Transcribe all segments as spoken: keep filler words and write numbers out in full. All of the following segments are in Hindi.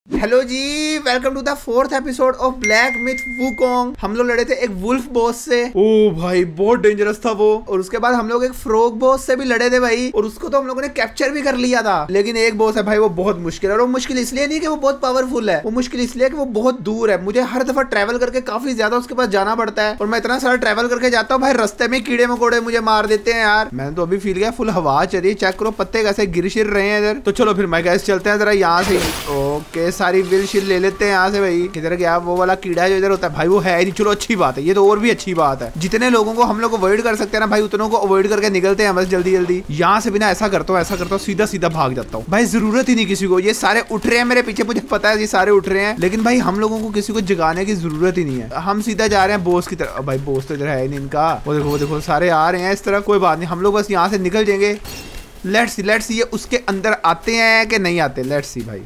हेलो जी, welcome to the fourth episode of Black Myth Wukong. हम लोग लड़े थे एक वुल्फ बॉस से। ओ भाई बहुत डेंजरस था वो। और उसके बाद हम लोग एक फ्रॉग बॉस से भी लड़े थे भाई, और उसको तो हम लोगों ने कैप्चर भी कर लिया था। लेकिन एक बॉस है भाई, वो बहुत मुश्किल है। और वो मुश्किल इसलिए नहीं कि वो बहुत पावरफुल है, वो मुश्किल इसलिए कि वो बहुत दूर है। मुझे हर दफा ट्रैवल करके काफी ज्यादा उसके पास जाना पड़ता है, और मैं इतना सारा ट्रैवल करके जाता हूँ भाई, रास्ते में कीड़े मकोड़े मुझे मार देते हैं यार। मैंने तो अभी फील किया फुल हवा चली। चेक करो पत्ते कैसे गिर शिर रहे हैं इधर। तो चलो फिर मैं गैस चलते हैं जरा यहाँ से। ओके सारी विल शिल ले लेते हैं यहाँ से भाई। किधर गया वो वाला कीड़ा जो इधर होता है भाई, वो है नहीं। चलो अच्छी बात है, ये तो और भी अच्छी बात है। जितने लोगों को हम लोग अवॉइड कर सकते हैं ना भाई, उतनों को अवॉइड करके निकलते हैं बस जल्दी जल्दी यहाँ से। बिना ऐसा करता हूँ ऐसा करता हूँ सीधा सीधा भाग जाता हूँ भाई, जरूरत ही नहीं किसी को। ये सारे उठ रहे हैं मेरे पीछे, मुझे पता है ये सारे उठ रहे हैं, लेकिन भाई हम लोगों को किसी को जगाने की जरूरत ही नहीं है। हम सीधा जा रहे हैं बॉस की तरफ। भाई बॉस तो इधर है नहीं इनका। वो देखो वो देखो सारे आ रहे हैं इस तरफ। कोई बात नहीं, हम लोग बस यहाँ से निकल जाएंगे। लेट्स सी लेट्स सी ये उसके अंदर आते हैं कि नहीं आते। लेट्स सी भाई।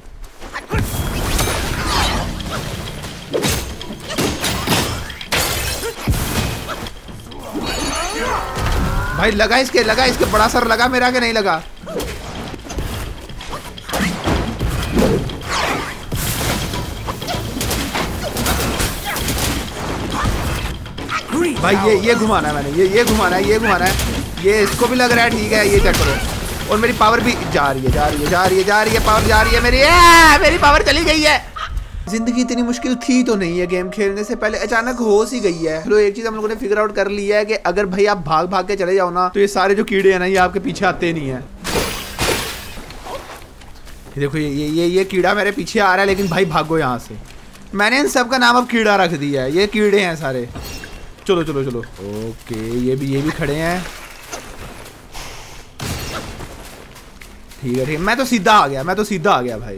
भाई लगा इसके लगा इसके बड़ा सर लगा मेरा के नहीं लगा। भाई ये ये घुमाना है मैंने, ये ये घुमाना है ये घुमाना है ये इसको भी लग रहा है। ठीक है ये चेक करो। और मेरी पावर भी जा रही है जा रही है जा रही है जा रही है पावर जा रही है मेरी। ए, मेरी पावर चली गई है। जिंदगी इतनी मुश्किल थी तो नहीं है गेम खेलने से पहले, अचानक हो सी गई है। चलो एक चीज हम लोगों ने फिगर आउट कर लिया है कि अगर भाई आप भाग भाग के चले जाओ ना, तो ये सारे जो कीड़े हैं ना ये आपके पीछे आते नहीं है। देखो ये ये ये ये कीड़ा मेरे पीछे आ रहा है, लेकिन भाई भागो यहाँ से। मैंने इन सब का नाम अब कीड़ा रख दिया है, ये कीड़े हैं सारे। चलो चलो चलो। ओके ये भी ये भी खड़े हैं। ठीक है ठीक है, मैं तो सीधा आ गया मैं तो सीधा आ गया भाई।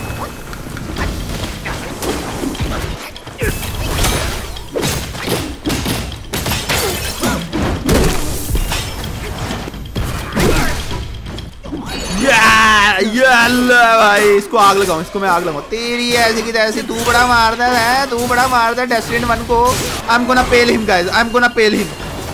भाई इसको आग लगाऊं, इसको मैं आग लगाऊं। तेरी ऐसी की तैसी, तू बड़ा मारता है तू बड़ा मारता है डेस्टिनी वन को। आई एम गोना पेल him guys, I am gonna पेल हिम।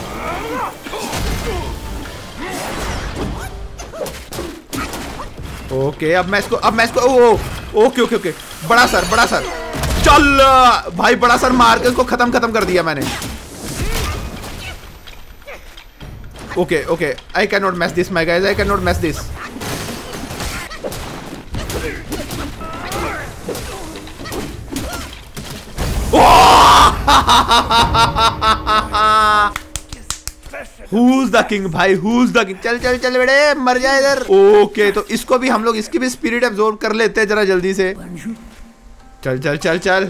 ओके अब मैं इसको अब मैं इसको ओ, ओ, ओके ओके ओके बड़ा सर बड़ा सर चल भाई, बड़ा सर मार के उसको खत्म खत्म कर दिया मैंने। Okay okay I can not match this my guys, I can not match this. Who's the king भाई, who's the king? चल चल चल बेटे मर जाए इधर। ओके तो इसको भी हम लोग इसकी भी स्पिरिट एब्जॉर्ब कर लेते हैं जरा जल्दी से। चल चल चल चल।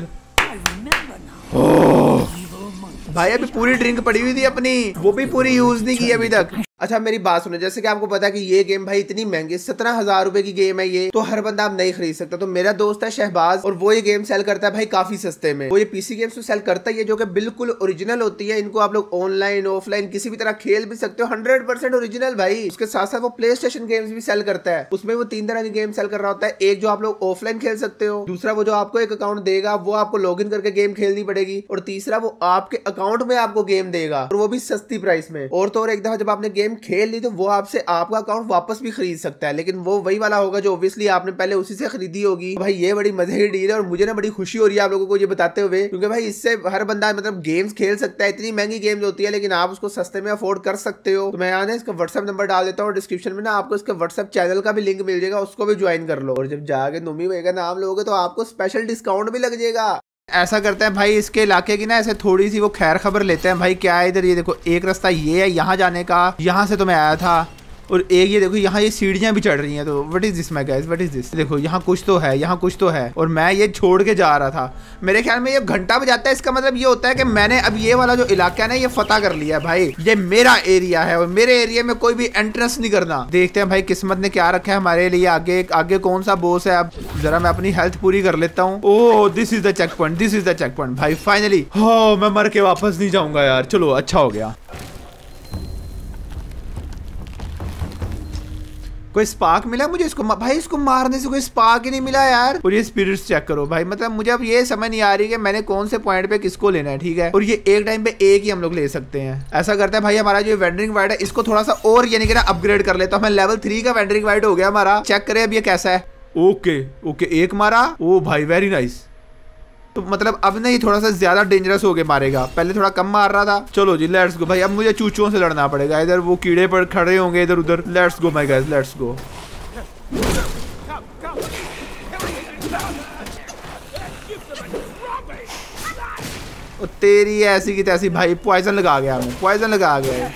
ओह भाई अभी पूरी ड्रिंक पड़ी हुई थी अपनी, वो भी पूरी यूज नहीं की अभी तक। अच्छा मेरी बात सुनो, जैसे कि आपको पता है कि ये गेम भाई इतनी महंगी सत्रह हजार रुपए की गेम है ये, तो हर बंदा आप नहीं खरीद सकता। तो मेरा दोस्त है शहबाज, और वो ये गेम सेल करता है भाई काफी सस्ते में। वो ये पीसी गेम्स तो सेल करता है जो कि बिल्कुल ओरिजिनल होती है। इनको आप लोग ऑनलाइन ऑफलाइन किसी भी तरह खेल भी सकते हो, हंड्रेड परसेंट ओरिजिनल भाई। उसके साथ साथ वो प्ले स्टेशन गेम्स भी सेल करता है। उसमें वो तीन तरह के गेम सेल कर रहा होता है। एक जो आप लोग ऑफलाइन खेल सकते हो, दूसरा वो जो आपको एक अकाउंट देगा वो आपको लॉग इन करके गेम खेलनी पड़ेगी, और तीसरा वो आपके अकाउंट में आपको गेम देगा, और वो भी सस्ती प्राइस में। और तो और एक दफा जब आपने गेम खेल ली तो वो आपसे आपका अकाउंट वापस भी खरीद सकता है, लेकिन वो वही वाला होगा जो ऑब्वियसली आपने पहले उसी से खरीदी होगी। भाई ये बड़ी मजे की डील है, और मुझे ना बड़ी खुशी हो रही है आप लोगों को ये बताते हुए, क्योंकि भाई इससे हर बंदा मतलब गेम्स खेल सकता है। इतनी महंगी गेम्स होती है लेकिन आप उसको सस्ते में अफोर्ड कर सकते हो। तो मैं यहाँ ना इसका व्हाट्सएप नंबर डाल देता हूँ डिस्क्रिप्शन में ना, आपको इसके व्हाट्सएप चैनल का भी लिंक मिल जाएगा, उसको भी ज्वाइन कर लो। और जब जाके नुमी भाई का नाम लोगे तो आपको स्पेशल डिस्काउंट भी लग जाएगा। ऐसा करते हैं भाई, इसके इलाके की ना ऐसे थोड़ी सी वो खैर खबर लेते हैं भाई। क्या है इधर, ये देखो एक रास्ता ये है यहाँ जाने का, यहाँ से तो मैं आया था। और एक ये देखो यहाँ ये सीढ़ियां भी चढ़ रही हैं। तो what is this my guys, what is this? देखो यहाँ कुछ तो है, यहाँ कुछ तो है, और मैं ये छोड़ के जा रहा था। मेरे ख्याल में ये घंटा बजाता है, इसका मतलब ये होता है कि मैंने अब ये वाला जो इलाका है ना ये फतह कर लिया भाई। ये मेरा एरिया है, और मेरे एरिया में कोई भी एंट्रेंस नहीं करना। देखते हैं भाई किस्मत ने क्या रखा है हमारे लिए आगे। आगे कौन सा बॉस है? अब जरा मैं अपनी हेल्थ पूरी कर लेता हूँ। Oh this is the checkpoint, this is the checkpoint भाई फाइनली। हो मैं मर के वापस नहीं जाऊंगा यार। चलो अच्छा हो गया। कोई स्पार्क मिला मुझे इसको भाई, इसको मारने से कोई स्पार्क ही नहीं मिला यार। और ये स्पिरिट्स चेक करो भाई, मतलब मुझे अब ये समझ नहीं आ रही कि मैंने कौन से पॉइंट पे किसको लेना है। ठीक है, और ये एक टाइम पे एक ही हम लोग ले सकते हैं। ऐसा करते हैं भाई, हमारा जो वेंडरिंग वाइड है इसको थोड़ा सा और यानी कि ना अपग्रेड कर लेता हूं। मैं लेवल थ्री का वेंडरिंग वाइड हो गया हमारा। चेक करें अब ये कैसा है। ओके ओके एक मारा। ओ भाई वेरी नाइस। तो मतलब अब नहीं थोड़ा सा ज्यादा डेंजरस हो के मारेगा, पहले थोड़ा कम मार रहा था। चलो जी लेट्स गो भाई, अब मुझे चूचों से लड़ना पड़ेगा। इधर वो कीड़े पर खड़े होंगे इधर उधर। Let's go my guys, let's go. ओ तेरी ऐसी की तैसी भाई, पॉइजन लगा गया हमें, पॉइजन लगा गया।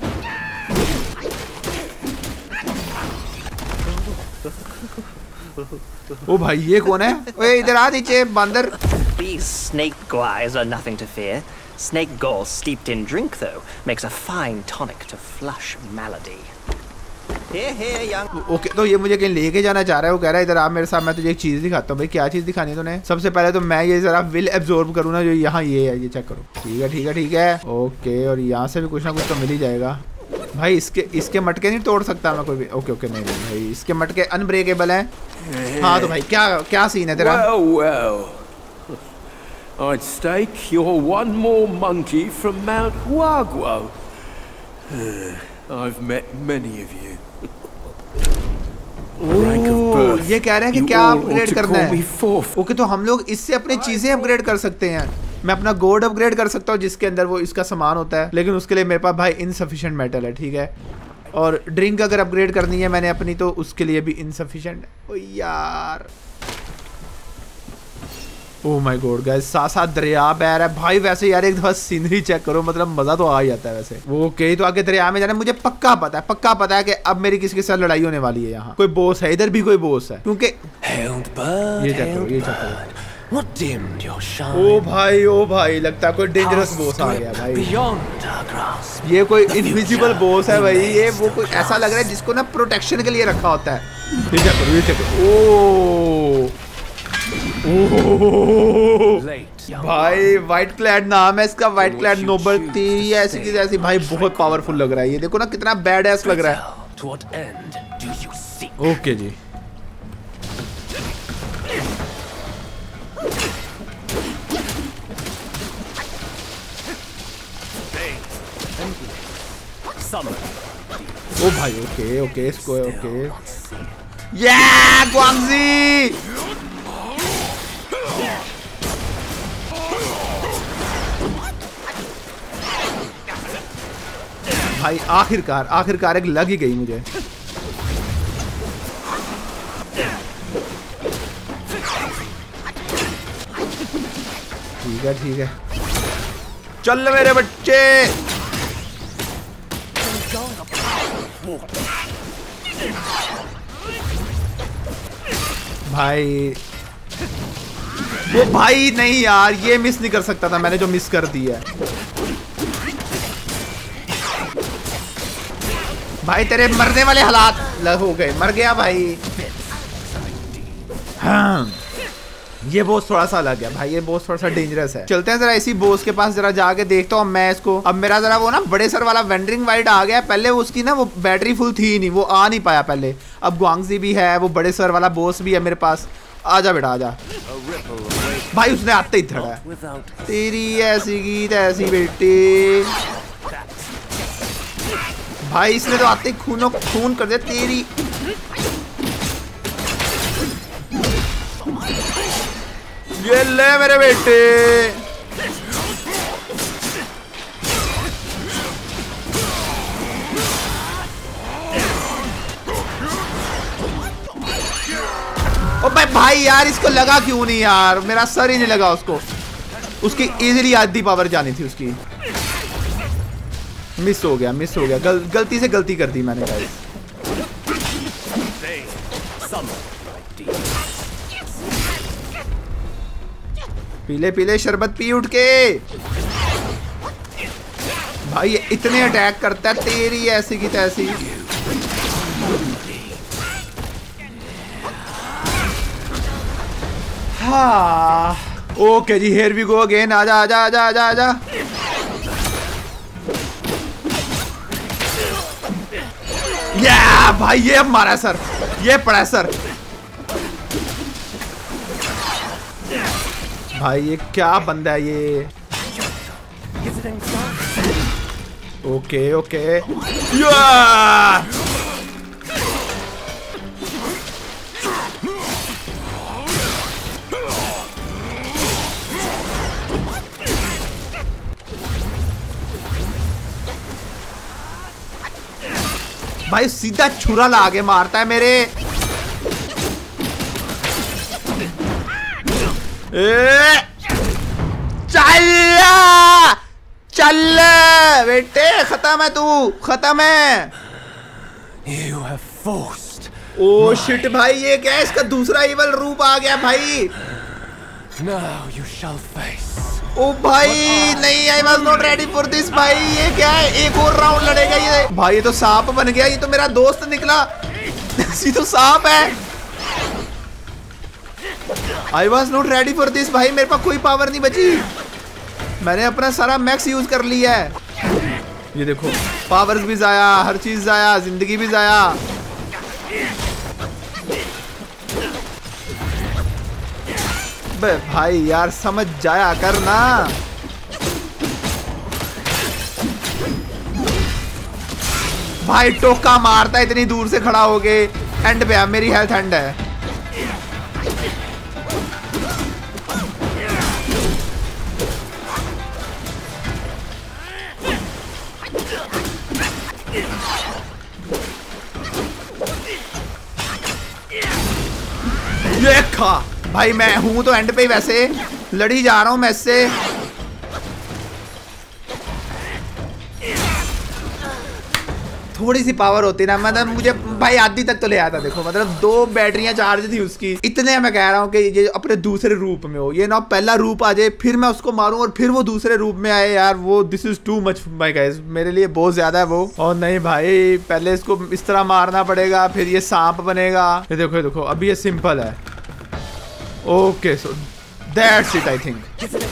ओ भाई ये कौन है? ओए इधर आ नीचे बंदर। These snake guys are nothing to fear. Snake gall steeped in drink though makes a fine tonic to flush malady. Here here young. Okay तो ये मुझे कहीं लेके जाना चाह रहा है। वो कह रहा है इधर आ मेरे साथ, मैं तुझे एक चीज दिखाता हूँ। भाई क्या चीज दिखानी है तूने? सबसे पहले तो मैं ये जरा विल एब्जॉर्ब करूँ ना, जो यहाँ ये है, ये चेक करो। ठीक है ठीक है ठीक है ओके। और यहाँ से भी कुछ ना कुछ तो मिल ही जाएगा भाई। इसके इसके मटके नहीं तोड़ सकता मैं कोई भी। ओके ओके नहीं नहीं भाई, इसके मटके अनब्रेकेबल हैं। हाँ तो भाई क्या क्या सीन है तेरा? Well, well. I'd stake you're one more monkey from Mount Guaguo. I've met many of you. ओह ये कह रहे हैं कि क्या अपग्रेड करना है। ओके तो हम लोग इससे अपनी चीजें अपग्रेड कर सकते हैं। मैं अपना गोल्ड अपग्रेड कर सकता हूँ जिसके अंदर वो इसका सामान होता है, लेकिन उसके लिए मेरे पास भाई इनसफिशिएंट मेटल है। ठीक है, और ड्रिंक अगर अपग्रेड करनी है मैंने अपनी, तो उसके लिए भी इनसफिशिएंट है। ओ यार ओह माय गॉड गाइस, साथ साथ दरिया बह रहा है भाई। वैसे यार एक दफा सीनरी चेक करो, मतलब मजा तो आ ही जाता है वैसे। ओके तो आगे दरिया में जाना मुझे पक्का पता है, पक्का पता है कि अब मेरी किसी के साथ लड़ाई होने वाली है। यहाँ कोई बॉस है, इधर भी कोई बॉस है क्योंकि ये चेक करो, ये चेक करो। What dimmed your shine? ओ भाई ओ भाई लगता है कोई डेंजरस बॉस आ गया भाई। Beyond our grasp. ये कोई इनविजिबल बॉस है भाई। ये वो कोई ऐसा लग रहा है जिसको ना प्रोटेक्शन के लिए रखा होता है। ये चेक करो, ये चेक करो। ओ भाई व्हाइट क्लैड नाम है इसका, व्हाइट क्लैड नोबल। तेरी ऐसी की ऐसी भाई बहुत पावरफुल लग रहा है। ये देखो ना कितना बैड एस लग रहा है। ओके जी ओ भाई ओके ओके इसको ओके। ये ग्वांगजी भाई आखिरकार आखिरकार एक लग ही गई मुझे। ठीक है ठीक है चल मेरे बच्चे। भाई वो भाई नहीं यार, ये मिस नहीं कर सकता था मैंने जो मिस कर दी है। भाई तेरे मरने वाले हालात हो गए, मर गया भाई। हाँ ये बोस थोड़ा सा अलग है भाई, ये बोस थोड़ा सा डेंजरस है। चलते हैं जरा इसी बोस के पास, जरा जाके देखता हूँ मैं इसको। अब मेरा जरा वो ना बड़े सर वाला वेंडरिंग वाइड आ गया। पहले उसकी ना वो बैटरी फुल थी नहीं, वो आ नहीं पाया पहले। अब ग्वांगजी भी है, वो बड़े सर वाला बोस भी है मेरे पास। आजा बेटा आजा। भाई उसने आते ही थड़ा है। तेरी ऐसी गीत ऐसी बेटी भाई, इसने तो आते ही खूनो खून कर दिया तेरी। ये ले मेरे बेटे। ओ भाई भाई यार इसको लगा क्यों नहीं यार, मेरा सर ही नहीं लगा उसको। उसकी इजीली आधी पावर जानी थी उसकी। मिस हो गया मिस हो गया गल, गलती से गलती कर दी मैंने गाइस। पीले पीले शरबत पी उठ के। भाई ये इतने अटैक करता है तेरी ऐसी की तैसी। हाँ ओके जी हियर वी गो अगेन। आजा आजा आजा आजा आजा। या भाई ये हमारा सर, ये पड़ा सर। भाई ये क्या बंदा है ये। ओके ओके या भाई सीधा छुरा ला के मारता है मेरे। ए, चल चल बेटे, खत्म है तू, खत्म है। You have forced. Oh shit भाई, ये क्या है? इसका दूसरा इवल रूप आ गया भाई। Now you shall face. ओ भाई नहीं, I was not ready for this भाई। ये क्या है? एक और राउंड लड़ेगा ये भाई। ये तो सांप बन गया, ये तो मेरा दोस्त निकला। ये तो सांप है। I was not ready for this भाई। मेरे पास कोई पावर नहीं बची, मैंने अपना सारा मैक्स यूज कर लिया है। ये देखो, पावर्स भी जाया, हर चीज जाया, जिंदगी भी जाया। बे भाई यार समझ जाया करना। भाई टोका मारता है इतनी दूर से खड़ा हो गए। एंड पे मेरी हेल्थ एंड है। ये खा भाई, मैं हूं तो एंड पे ही, वैसे लड़ी जा रहा हूं मैं इससे। थोड़ी सी पावर होती ना, मतलब मुझे भाई आधी तक तो ले आता। देखो मतलब दो बैटरियां चार्ज थी उसकी। इतने मैं कह रहा हूं कि ये अपने दूसरे रूप में हो, ये ना पहला रूप आ जाए, फिर मैं उसको मारूं और फिर वो दूसरे रूप में आए। यार वो this is too much my guys, मेरे लिए बहुत ज्यादा है वो। और नहीं भाई, पहले इसको इस तरह मारना पड़ेगा, फिर ये सांप बनेगा। ये देखो ये देखो, अभी ये सिंपल है। Okay so that's it I think.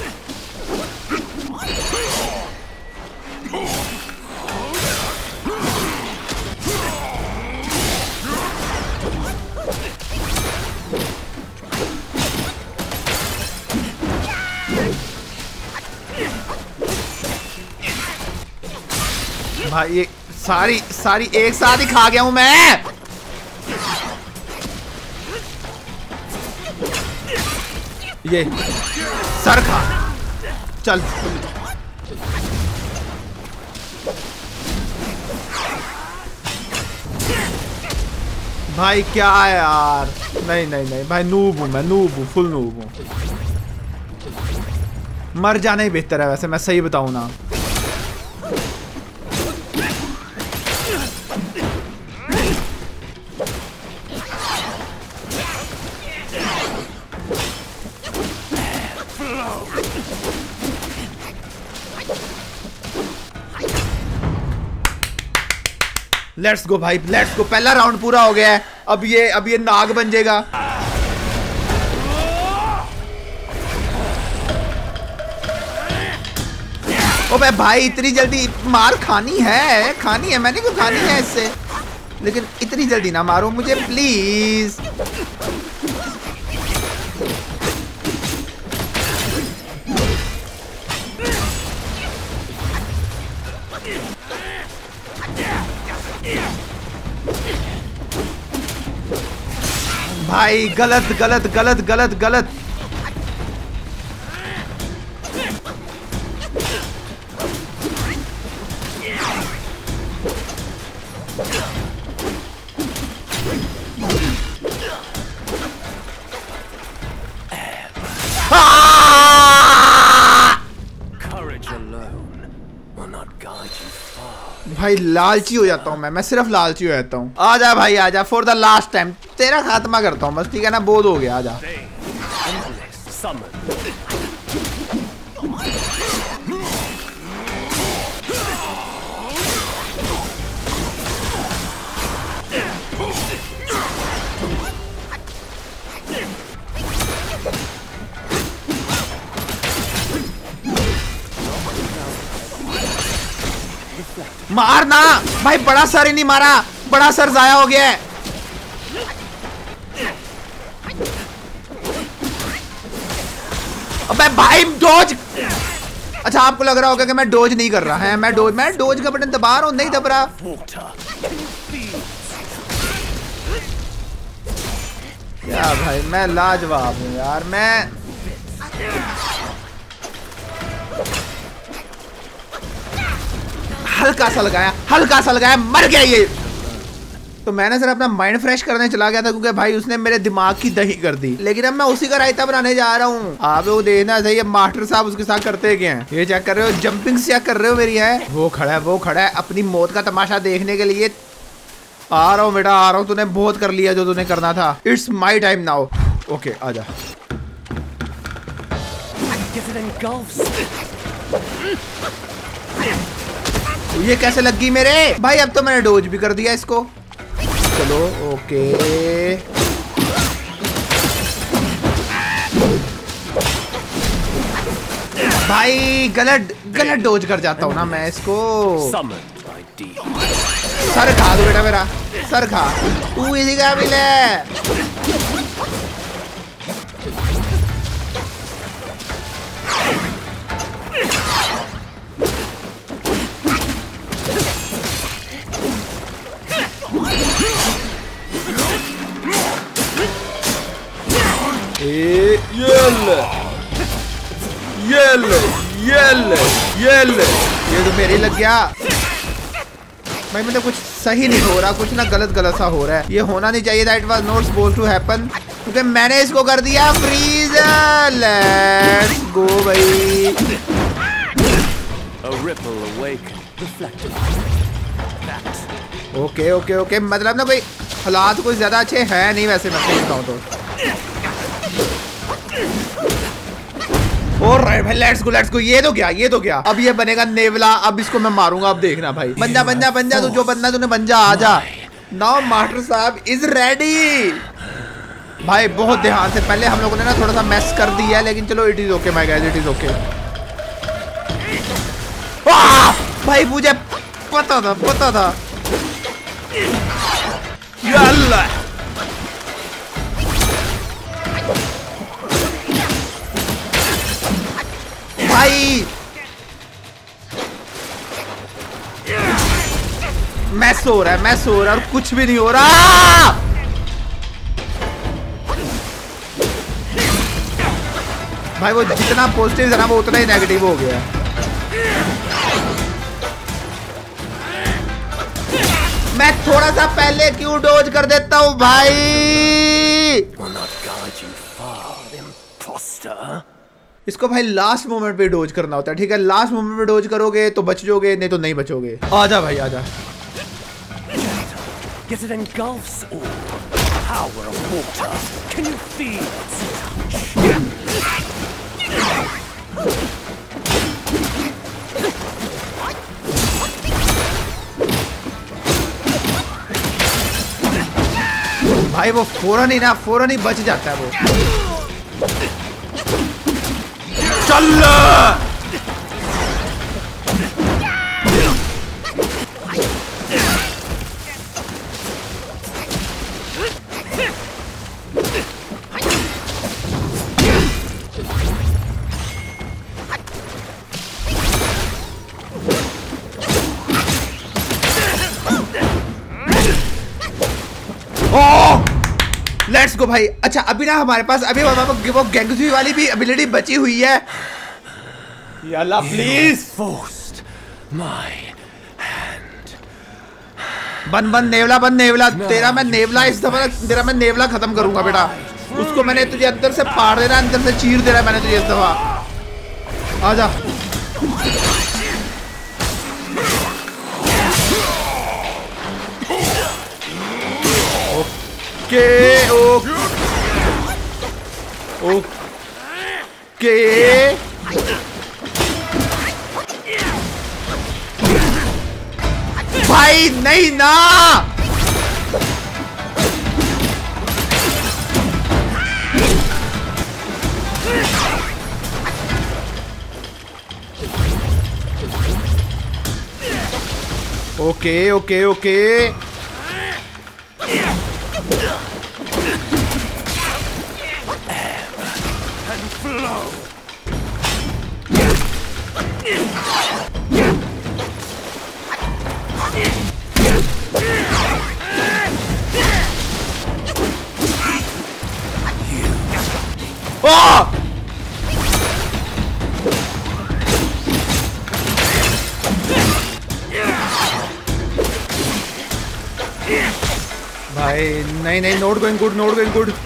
भाई ये सारी सारी एक साथ ही खा गया हूं मैं। ये सर खा, चल। भाई क्या है यार? नहीं नहीं नहीं भाई, नूब हूं मैं, नूब हूं, फुल नूब हूं। मर जाना ही बेहतर है वैसे, मैं सही बताऊं ना। लेट्स गो भाई, लेट्स गो। पहला राउंड पूरा हो गया है। अब ये अब ये नाग बन जाएगा। ओबे भाई, इतनी जल्दी मार खानी है, खानी है, मैंने क्यों खानी है इससे? लेकिन इतनी जल्दी ना मारो मुझे प्लीज। भाई गलत गलत गलत गलत गलत। भाई लालची हो जाता हूँ मैं मैं सिर्फ लालची हो जाता हूँ। आजा भाई आजा, फॉर द लास्ट टाइम तेरा खात्मा करता हूँ बस, ठीक है ना? बोध हो गया, आजा। मारना भाई, बड़ा सर ही नहीं मारा, बड़ा सर जाया हो गया है। अबे भाई डोज। अच्छा आपको लग रहा होगा कि मैं डोज नहीं कर रहा है, मैं डोज मैं डोज का बटन दबा रहा हूं, नहीं दब रहा। क्या भाई, मैं लाजवाब हूं यार। मैं हल्का सा लगाया, हल्का सा लगाया, मर गया ये। तो मैंने सर अपना माइंड फ्रेश करने चला गया था क्योंकि भाई उसने मेरे दिमाग की दही कर दी। लेकिन अब मैं उसी का रायता बनाने जा रहा हूँ। आप वो देखना सही है मास्टर साहब उसके साथ करते क्या हैं। ये चेक कर रहे हो, जंपिंग चेक कर रहे हो मेरी है। वो खड़ा है वो खड़ा है अपनी मौत का तमाशा देखने के लिए। आ रहा हूँ बेटा आ रहा हूँ, तूने बहुत कर लिया जो तूने करना था। It's my time now. Okay आजा। ये कैसे लग गई मेरे भाई? अब तो मैंने डोज भी कर दिया इसको। चलो ओके भाई, गलत गलत डोज कर जाता हूँ ना मैं इसको। सर खा दो बेटा मेरा, सर खा तू। इसी का मिल है। ये ले ये ले ये ले ये ले। ये तो मेरे लग गया भाई। मतलब कुछ सही नहीं हो रहा, कुछ ना गलत गलत सा हो रहा है। ये होना नहीं चाहिए था। It was not supposed to happen क्योंकि मैंने इसको कर दिया फ्रीज। लेट्स गो भाई। ओके ओके ओके मतलब ना कोई हालात कुछ ज्यादा अच्छे हैं नहीं वैसे मैं सोचता हूँ तो। और राइट भाई लेट्स गो लेट्स गो। ये तो क्या ये तो क्या अब ये बनेगा नेवला। अब इसको मैं मारूंगा। अब देखना भाई। बन जा बन जा बन जा तू जो बनना तूने बन जा। आजा नाउ मास्टर साहब इज रेडी। भाई बहुत ध्यान से। पहले हम लोगों ने ना थोड़ा सा मैस कर दिया है लेकिन चलो it is okay my guys, it is okay. भाई मुझे पता था पता था। यल्ला भाई मैस हो रहा है मैस हो रहा है और कुछ भी नहीं हो रहा। भाई वो जितना पॉजिटिव है ना वो उतना ही नेगेटिव हो गया। मैं थोड़ा सा पहले क्यों डोज कर देता हूँ भाई। इसको भाई लास्ट मोमेंट पे डोज करना होता है। ठीक है लास्ट मोमेंट पे डोज करोगे तो बच जाओगे, नहीं तो नहीं बचोगे। आजा भाई आजा। Yes, it engulfs all. Power of water. Can you feel it? भाई वो फौरन ही ना फौरन ही बच जाता है वो। चल लेट्स गो भाई। अच्छा अभी ना हमारे पास अभी वो गैंगसुई वाली भी एबिलिटी बची हुई है। याल्ला प्लीज बन बन नेवला बन नेवला। तेरा मैं नेवला इस दफा तेरा मैं नेवला खत्म करूंगा बेटा। उसको मैंने तुझे अंदर से फाड़ देना, अंदर से चीर देना मैंने तुझे इस दफा। आजा ओके ओके भाई नहीं ना। ओके ओके ओके भाई नहीं नहीं, not going good, not going good.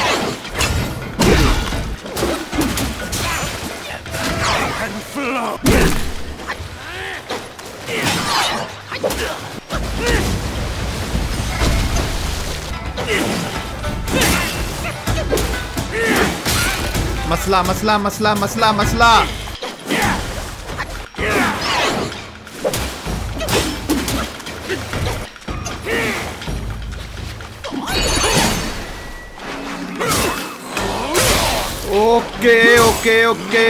मसला मसला मसला मसला मसला। Okay okay okay.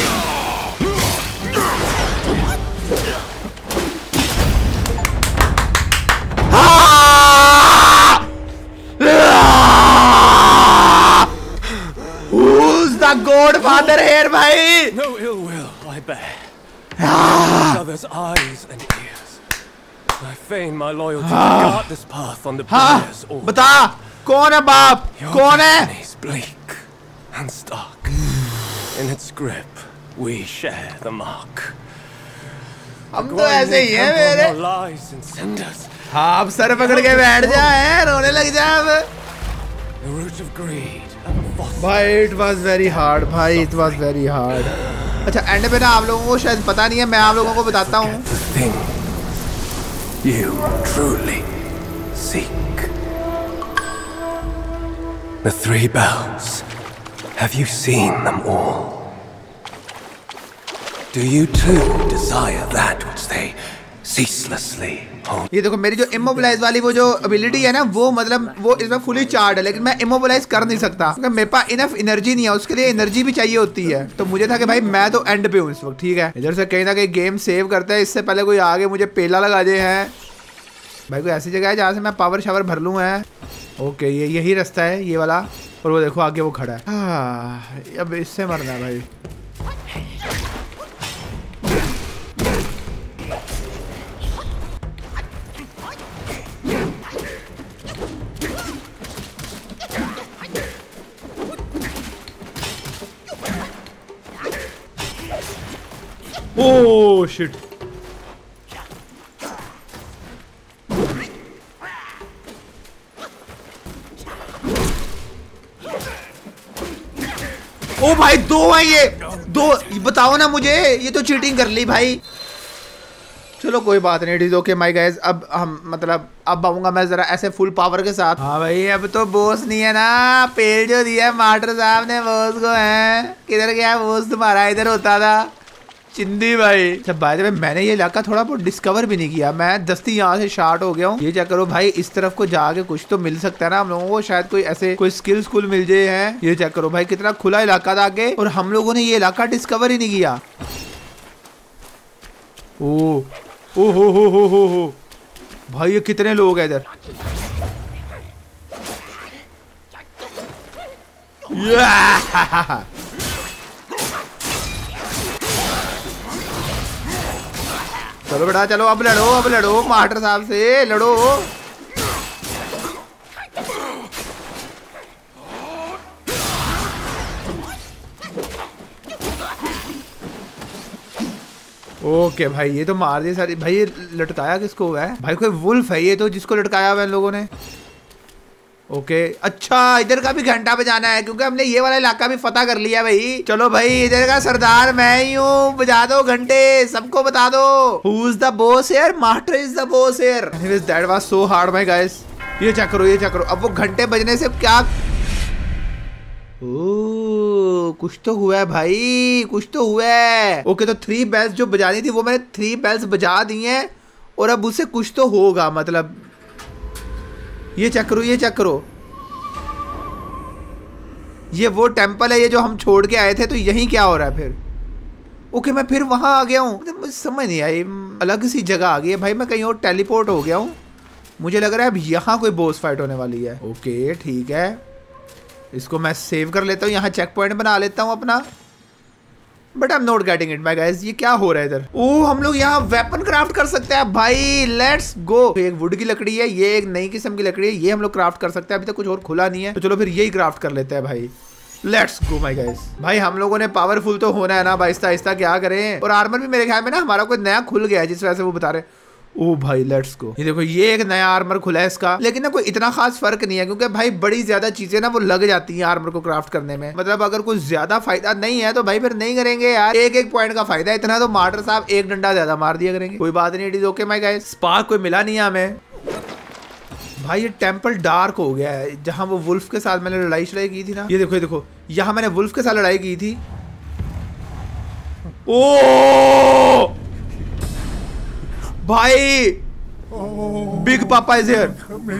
Godfather here, भाई। No ill will, I bear. Each other's eyes and ears. I feign my loyalty to guard this path on the player's order. बता कौन है बाप, कौन है? Your bleak and stark. In its grip, we share the mark. हम तो ऐसे ही हैं मेरे। Lies and cinders. हाँ, अब सर पकड़ के बैठ जा है, रोने लग जा अब। The root of greed. भाई इट वॉज वेरी हार्ड, भाई इट वॉज वेरी हार्ड। अच्छा एंड पे ना आप लोगों को शायद पता नहीं है, मैं आप लोगों को बताता हूँ। You truly seek the three bells. Have you seen them all? Do you too desire that which they ceaselessly hold? ये देखो मेरी जो इमोबिलाइज वाली वो जो एबिलिटी है ना, वो मतलब वो इसमें फुली चार्ज है, लेकिन मैं इमोबिलाइज कर नहीं सकता क्योंकि मेरे पास इनफ एनर्जी नहीं है। उसके लिए एनर्जी भी चाहिए होती है, तो मुझे था कि भाई मैं तो एंड पे हूँ इस वक्त। ठीक है, इधर से कहीं ना कहीं गेम सेव करते हैं, इससे पहले कोई आगे मुझे पेला लगा दे हैं। भाई कोई ऐसी जगह है जहाँ से मैं पावर शावर भर लूँ है। ओके ये यही रास्ता है, ये वाला। और वो देखो आगे वो खड़ा है। हाँ अब इससे मरना है भाई। Oh shit. ओ भाई दो है ये, दो बताओ ना मुझे, ये तो चीटिंग कर ली भाई। चलो कोई बात नहीं, it is okay my guys. अब हम मतलब अब आऊंगा मैं जरा ऐसे फुल पावर के साथ। हाँ भाई अब तो बॉस नहीं है ना, पेल जो दिया मास्टर साहब ने बॉस को है। किधर गया बॉस तुम्हारा? इधर होता था चिंदी भाई। अच्छा बाय द वे मैंने ये इलाका थोड़ा बहुत डिस्कवर भी नहीं किया, मैं दस्ती यहाँ से शार्ट हो गया हूँ। ये चेक करो भाई, इस तरफ को जाके कुछ तो मिल सकता है ना हम लोगों को, शायद कोई ऐसे कोई स्किल स्कूल मिल जाए हैं। ये चेक करो भाई कितना खुला इलाका था आगे, और हम लोगों ने ये इलाका डिस्कवर ही नहीं किया। ओ ओ हो हो हो हो हो भाई ये कितने लोग हैं इधर। चलो बेटा चलो, अब लड़ो अब लड़ो मास्टर साहब से लड़ो। ओके भाई ये तो मार दिए सारी। भाई ये लटकाया किसको हुआ है? भाई कोई वुल्फ है ये तो, जिसको लटकाया हुआ है इन लोगों ने। ओके अच्छा इधर का भी घंटा बजाना है, क्योंकि हमने ये वाला इलाका भी फतह कर लिया भाई। चलो भाई इधर का सरदार मैं ही हूँ, बजा दो घंटे, सबको बता दो who is the boss here. Master is the boss here. Anyways that was so hard my guys. ये चेक करो ये चेक करो, अब वो घंटे बजने से क्या ओ, कुछ तो हुआ है भाई, कुछ तो हुआ है। ओके तो थ्री बेल्स जो बजानी थी वो मैंने थ्री बेल्स बजा दी हैं, और अब उससे कुछ तो होगा। मतलब ये चेक करो ये चेक करो, ये वो टेंपल है ये जो हम छोड़ के आए थे, तो यहीं क्या हो रहा है फिर? ओके मैं फिर वहां आ गया हूँ, मुझे समझ नहीं आई, अलग सी जगह आ गई है भाई। मैं कहीं और टेलीपोर्ट हो गया हूँ, मुझे लग रहा है अब यहाँ कोई बॉस फाइट होने वाली है। ओके ठीक है, इसको मैं सेव कर लेता हूँ, यहाँ चेक पॉइंट बना लेता हूँ अपना। But I am not getting it my guys, ये क्या हो रहा है इधर? ओह हम लोग यहाँ वेपन क्राफ्ट कर सकते हैं भाई, लेट्स गो। एक वुड की लकड़ी है, ये एक नई किस्म की लकड़ी है, ये हम लोग क्राफ्ट कर सकते हैं। अभी तक कुछ और खुला नहीं है, तो चलो फिर यही क्राफ्ट कर लेते हैं भाई। Let's go my guys. भाई हम लोगों ने पावरफुल तो होना है ना, आहिस्ता आहिस्ता क्या करें। और आर्मर भी मेरे ख्याल में ना हमारा कोई नया खुल गया है, जिस वजह से वो बता रहे। ओ भाई लेट्स गो। ये देखो ये एक नया आर्मर खुला है इसका, लेकिन ना कोई इतना खास फर्क नहीं है क्योंकि भाई बड़ी ज्यादा चीजें ना वो लग जाती हैं आर्मर को क्राफ्ट करने में। मतलब अगर कुछ ज्यादा फायदा नहीं है तो भाई फिर नहीं करेंगे यार। एक एक पॉइंट का फायदा है, इतना तो मार्टर साहब एक डंडा ज्यादा मार दिया करेंगे। कोई बात नहीं, it is okay my guys. Spark कोई मिला नहीं है हमें। भाई ये टेम्पल डार्क हो गया है, जहां वो वुल्फ के साथ मैंने लड़ाई शड़ाई की थी ना। ये देखो ये देखो, यहाँ मैंने वुल्फ के साथ लड़ाई की थी। ओ भाई बिग पापा इज हियर।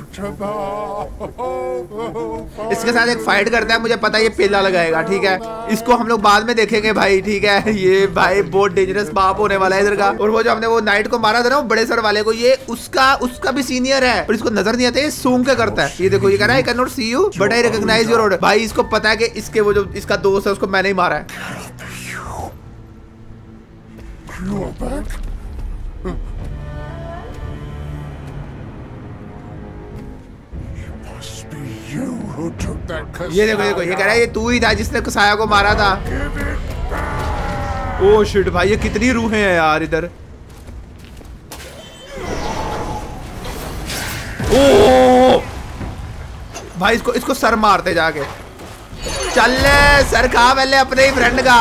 इसके साथ एक फाइट करता है, मुझे पता है ये पेला लगाएगा, ठीक है। इसको हम लोग बाद में देखेंगे भाई, ठीक है। ये भाई बहुत डेंजरस बाप होने वाला है इधर का। और वो जो हमने वो नाइट को मारा था ना, वो बड़े सर वाले को, ये उसका उसका भी सीनियर है और इसको नजर नहीं आता, ये सूंघ के करता है। ये देखो ये कह रहा है I can not see you but I recognize your order. भाई इसको पता है कि इसके वो जो इसका दोस्त है उसको मैंने ही मारा है। ये देखो देखो ये कह रहा है ये तू ही था जिसने कसाया को मारा था। ओ शिट भाई ये कितनी रूहें हैं यार इधर। ओ भाई इसको इसको सर मारते जाके। चल सर खा पहले अपने ही फ्रेंड का।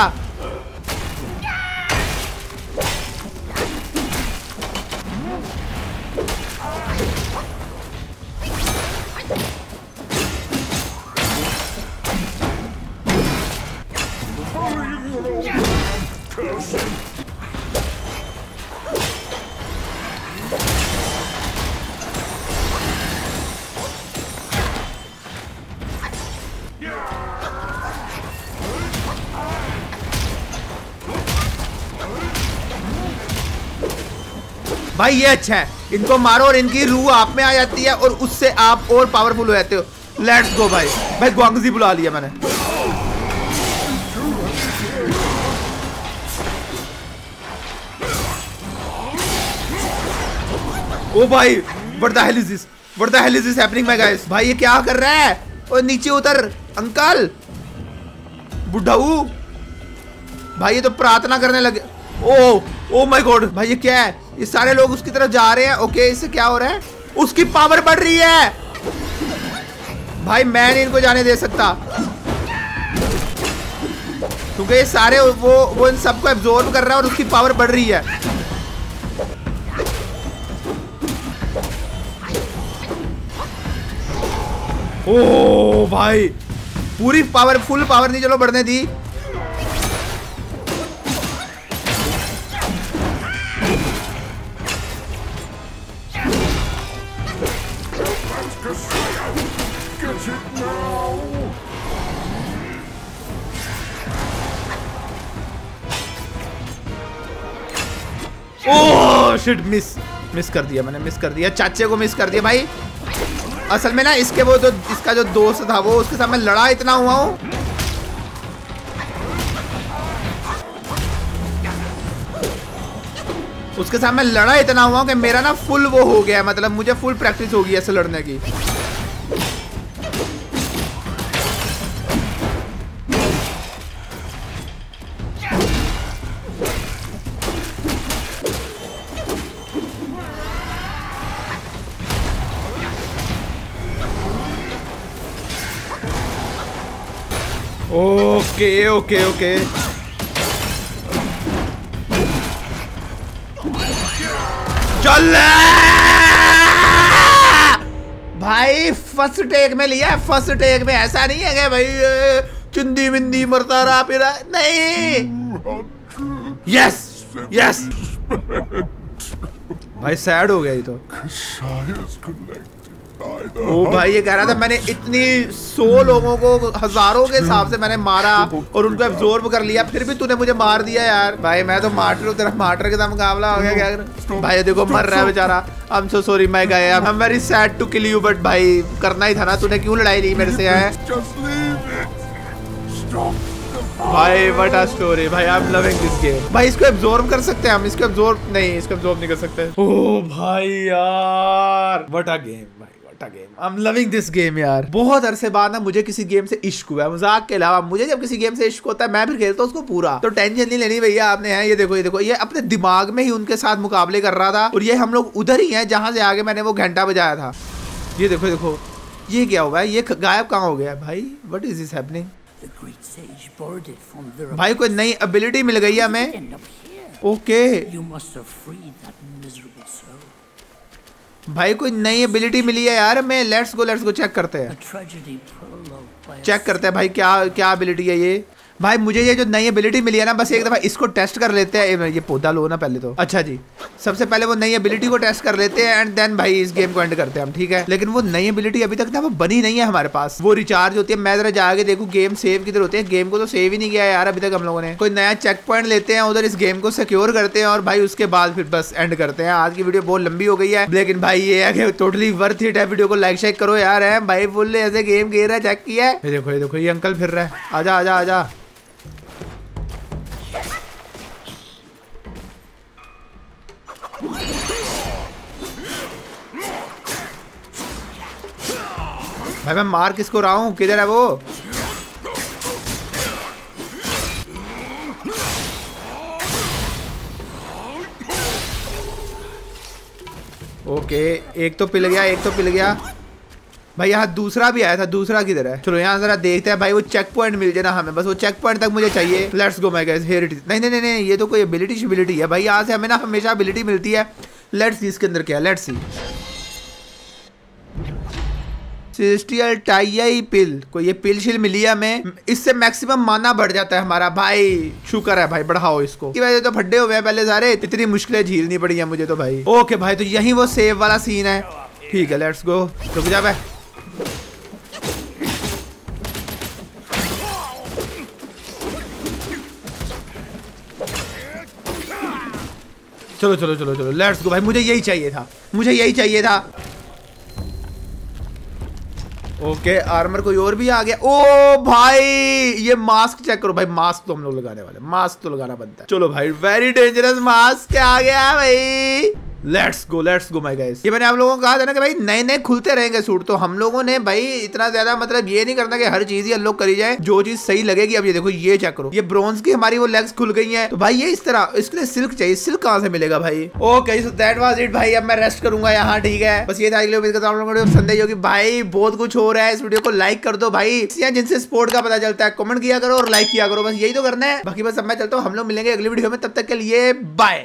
भाई ये अच्छा है, इनको मारो और इनकी रूह आप में आ जाती है और उससे आप और पावरफुल हो जाते हो। लेट्स गो भाई। भाई ग्वांगजी बुला लिया मैंने। ओ भाई what the hell is this, what the hell is this happening my guys. भाई ये क्या कर रहा है? और नीचे उतर अंकल बुढ़ाऊ। भाई ये तो प्रार्थना करने लगे। ओ ओ माय गॉड भाई ये क्या है? ये सारे लोग उसकी तरफ जा रहे हैं। ओके इससे क्या हो रहा है? उसकी पावर बढ़ रही है। भाई मैं नहीं इनको जाने दे सकता क्योंकि ये सारे वो वो इन सबको एब्जॉर्ब कर रहा है और उसकी पावर बढ़ रही है। ओ भाई पूरी पावर फुल पावर नहीं चलो बढ़ने दी। ओह शिट मिस मिस कर दिया मैंने, मिस कर दिया। चाचे को मिस कर दिया भाई। असल में ना इसके वो जो इसका जो दोस्त था वो उसके साथ मैं लड़ा इतना हुआ हूँ। उसके साथ मैं लड़ा इतना हुआ हूँ कि मेरा ना फुल वो हो गया, मतलब मुझे फुल प्रैक्टिस होगी ऐसे लड़ने की। ओके ओके ओके चल भाई। फर्स्ट टेक में लिया, फर्स्ट टेक में। ऐसा नहीं है कि भाई चिंदी मिंदी मरता रहा फिर नहीं। यस यस भाई सैड हो गया ये तो। ओ भाई ये कह रहा था मैंने इतनी सौ लोगों को हजारों के हिसाब से मैंने मारा और उनको एब्जॉर्ब कर लिया, फिर भी तूने मुझे मार दिया यार। भाई मैं तो मार्टर हूँ, तेरा मार्टर के साथ मुकाबला हो गया। क्या भाई देखो मर रहा है बेचारा। I am so sorry my guy, I am very sad to kill you but भाई करना ही था ना। तूने क्यों लड़ाई ली मेरे से है भाई? व्हाट अ स्टोरी भाई। I am loving this game. भाई इसको एब्जॉर्ब कर सकते हैं हम? इसको एब्जॉर्ब नहीं, इसको एब्जॉर्ब नहीं कर सकते। ओ भाई यार व्हाट अ गेम भाई। What a game, I am loving this game यार। बहुत अरसे बाद ना मुझे किसी गेम से इश्क हुआ है, मजाक के अलावा। मुझे जब किसी गेम से इश्क होता है मैं फिर खेलता हूँ उसको पूरा, तो टेंशन नहीं लेनी भैया आपने। है ये देखो, ये देखो, ये अपने दिमाग में ही उनके साथ मुकाबले कर रहा था, और ये हम लोग उधर ही हैं जहां से आगे मैंने वो घंटा बजाया था। ये देखो देखो, ये क्या हुआ है, ये गायब कहाँ हो गया भाई? What is this happening? भाई कोई नई एबिलिटी मिल गई है हमें। ओके भाई कोई नई एबिलिटी मिली है यार हमें। Let's go let's go check करते हैं, चेक करते हैं भाई क्या क्या एबिलिटी है ये। भाई मुझे ये जो नई एबिलिटी मिली है ना, बस एक दफा इसको टेस्ट कर लेते हैं। ये पौधा लो ना पहले तो। अच्छा जी, सबसे पहले वो नई एबिलिटी को टेस्ट कर लेते हैं एंड देन भाई इस गेम को एंड करते हैं हम, ठीक है। लेकिन वो नई एबिलिटी अभी तक ना वो बनी नहीं है हमारे पास। वो रिचार्ज होती है, मैं जरा जाके देखूं गेम सेव किधर होते हैं। गेम को तो सेव ही नहीं किया यार अभी तक हम लोगों ने। कोई नया चेक पॉइंट लेते हैं, उधर इस गेम को सिक्योर करते हैं और भाई उसके बाद फिर बस एंड करते हैं। आज की वीडियो बहुत लंबी हो गई है, लेकिन भाई ये है कि टोटली वर्थ इट है। वीडियो को लाइक शेक करो यार। है भाई फुल ऐसे गेम खेल रहा है, चेक किया है। देखो ये देखो, ये अंकल फिर रहा है। आजा आजा आजा। भाई मैं मार किसको रहा हूँ? किधर है वो? ओके, एक तो पिल गया, एक तो पिल गया। भाई यहाँ दूसरा भी आया था, दूसरा किधर है? चलो यहाँ जरा देखते हैं। भाई वो चेक पॉइंट मिल जाए ना हमें, बस वो चेक पॉइंट तक मुझे चाहिए। Let's go my guys, here it is. नहीं नहीं नहीं, ये तो कोई एबिलिटी शिबिलिटी है भाई। यहाँ से हमें ना हमेशा एबिलिटी मिलती है। लेट्स सी इसके अंदर क्या है, लेट्स सी। सेलेस्टियल टाइयाई पिल, कोई ये पिल शिल मिली है हमें। इससे मैक्सिमम माना बढ़ जाता है हमारा। भाई शुक्र है भाई, बढ़ाओ इसको। की वजह तो फड्डे हुए हैं पहले सारे, इतनी मुश्किलें झीलनी पड़ी है मुझे तो भाई। ओके भाई, तो यही वो सेव वाला सीन है। ठीक है, लेट्स गो। रुक जा भाई। चलो चलो चलो चलो, लेट्स गो भाई। मुझे यही चाहिए था, मुझे यही चाहिए था। ओके, आर्मर कोई और भी आ गया। ओ भाई ये मास्क चेक करो भाई। मास्क तो हम लोग लगाने वाले, मास्क तो लगाना बनता है। चलो भाई, वेरी डेंजरस मास्क आ गया भाई। Let's go let's go my guys. ये मैंने आप लोगों को कहा था ना कि भाई नए नए खुलते रहेंगे सूट, तो हम लोगों ने भाई इतना ज्यादा मतलब ये नहीं करना कि हर चीज ही अनलॉक करी जाए, जो चीज सही लगेगी। अब ये देखो, ये चेक करो, ये ब्रोंज की हमारी वो लेग्स खुल गई हैं। तो भाई ये इस तरह, इसके लिए सिल्क चाहिए। सिल्क कहाँ से मिलेगा भाई? Okay so that was it भाई। अब मैं रेस्ट करूंगा यहाँ, ठीक है। बस ये था, उम्मीद करता हूं आप लोगों को पसंद आई होगी। भाई बहुत कुछ हो रहा है, इस वीडियो को लाइक कर दो भाई। जिनसे स्पोर्ट का पता चलता है कमेंट किया करो और लाइक किया करो, बस यही तो करना है। बाकी बस अब मैं चलता हूँ, हम लोग मिलेंगे अगली वीडियो में। तब तक के लिए बाय।